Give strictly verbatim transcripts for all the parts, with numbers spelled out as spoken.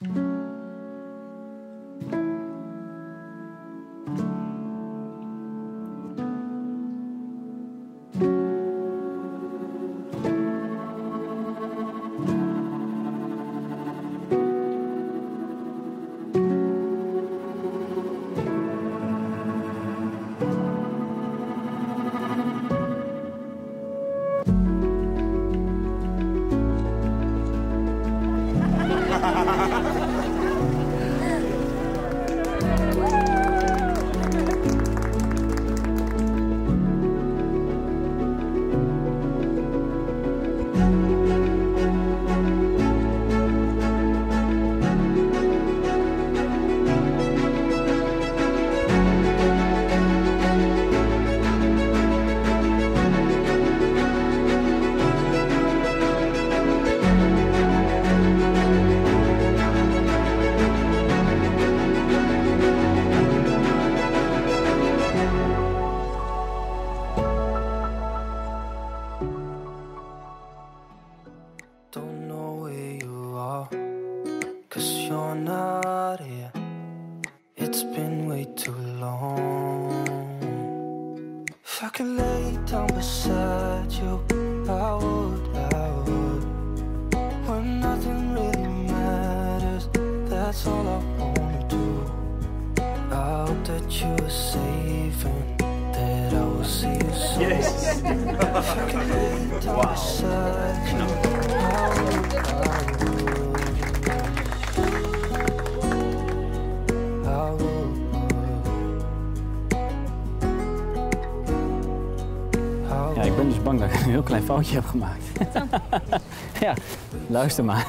Ja, ik ben dus bang dat ik een heel klein foutje heb gemaakt. Ja, luister maar.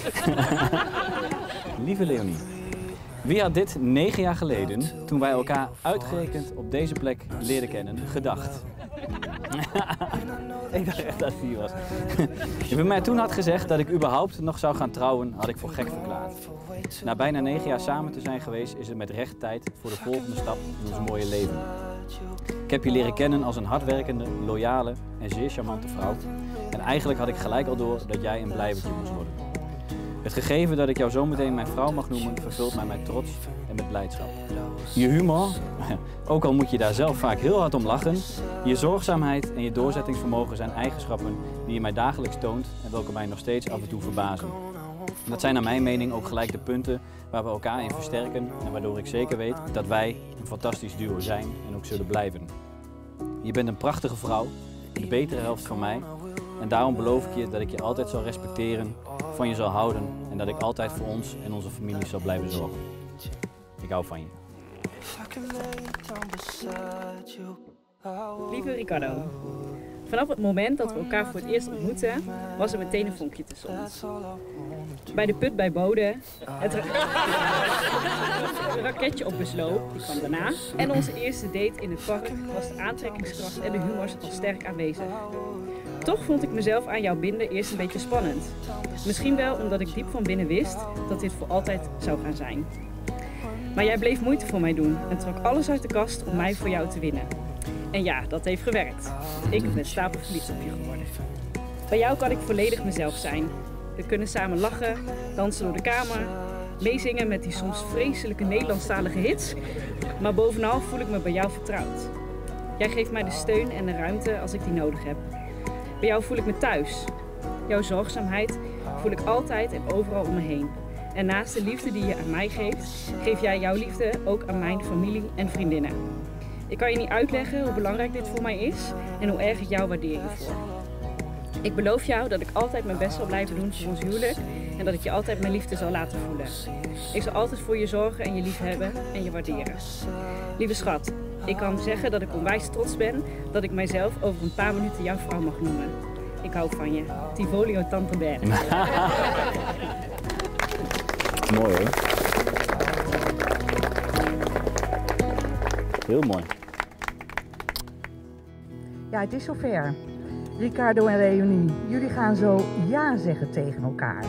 Lieve Leonie, wie had dit negen jaar geleden, toen wij elkaar uitgerekend op deze plek leerden kennen, gedacht? Ik dacht echt dat het hier was. Je bij mij toen had gezegd dat ik überhaupt nog zou gaan trouwen, had ik voor gek verklaard. Na bijna negen jaar samen te zijn geweest, is het met recht tijd voor de volgende stap in ons mooie leven. Ik heb je leren kennen als een hardwerkende, loyale en zeer charmante vrouw. En eigenlijk had ik gelijk al door dat jij een blijvertje moest worden. Het gegeven dat ik jou zometeen mijn vrouw mag noemen, vervult mij met trots en met blijdschap. Je humor, ook al moet je daar zelf vaak heel hard om lachen, je zorgzaamheid en je doorzettingsvermogen zijn eigenschappen die je mij dagelijks toont en welke mij nog steeds af en toe verbazen. En dat zijn naar mijn mening ook gelijk de punten waar we elkaar in versterken en waardoor ik zeker weet dat wij een fantastisch duo zijn en ook zullen blijven. Je bent een prachtige vrouw, de betere helft van mij en daarom beloof ik je dat ik je altijd zal respecteren, van je zal houden en dat ik altijd voor ons en onze familie zal blijven zorgen. Ik hou van je. Lieve Ricardo, vanaf het moment dat we elkaar voor het eerst ontmoetten, was er meteen een vonkje tussen ons. Bij de put bij Bode, het, ra het raketje op Besloop, die kwam daarna, en onze eerste date in het park was de aantrekkingskracht en de humor al sterk aanwezig. Toch vond ik mezelf aan jou binden eerst een beetje spannend. Misschien wel omdat ik diep van binnen wist dat dit voor altijd zou gaan zijn. Maar jij bleef moeite voor mij doen en trok alles uit de kast om mij voor jou te winnen. En ja, dat heeft gewerkt. Ik ben stapelverliefd op je geworden. Bij jou kan ik volledig mezelf zijn. We kunnen samen lachen, dansen door de kamer, meezingen met die soms vreselijke Nederlandstalige hits. Maar bovenal voel ik me bij jou vertrouwd. Jij geeft mij de steun en de ruimte als ik die nodig heb. Bij jou voel ik me thuis. Jouw zorgzaamheid voel ik altijd en overal om me heen. En naast de liefde die je aan mij geeft, geef jij jouw liefde ook aan mijn familie en vriendinnen. Ik kan je niet uitleggen hoe belangrijk dit voor mij is en hoe erg ik jou waardeer hiervoor. Ik beloof jou dat ik altijd mijn best zal blijven doen voor ons huwelijk en dat ik je altijd mijn liefde zal laten voelen. Ik zal altijd voor je zorgen en je lief hebben en je waarderen. Lieve schat, ik kan zeggen dat ik onwijs trots ben dat ik mijzelf over een paar minuten jouw vrouw mag noemen. Ik hou van je. Ti voglio tanto bene. Mooi hoor. Heel mooi. Ja, het is zover. Ricardo en Leonie, jullie gaan zo ja zeggen tegen elkaar.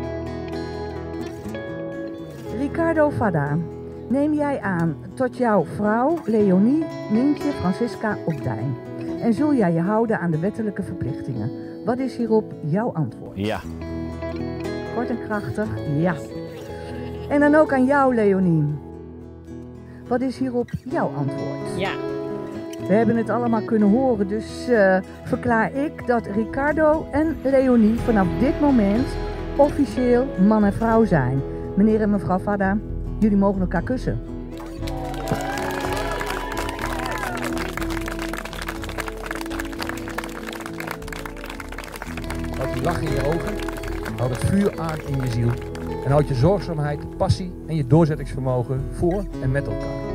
Ricardo Fadda, neem jij aan tot jouw vrouw Leonie Mientje Francisca Opdijn en zul jij je houden aan de wettelijke verplichtingen? Wat is hierop jouw antwoord? Ja. Kort en krachtig, ja. En dan ook aan jou, Leonie. Wat is hierop jouw antwoord? Ja. We hebben het allemaal kunnen horen, dus uh, verklaar ik dat Ricardo en Leonie vanaf dit moment officieel man en vrouw zijn. Meneer en mevrouw Fadda, jullie mogen elkaar kussen. Houd je lach in je ogen, houd het vuur aan in je ziel en houd je zorgzaamheid, passie en je doorzettingsvermogen voor en met elkaar.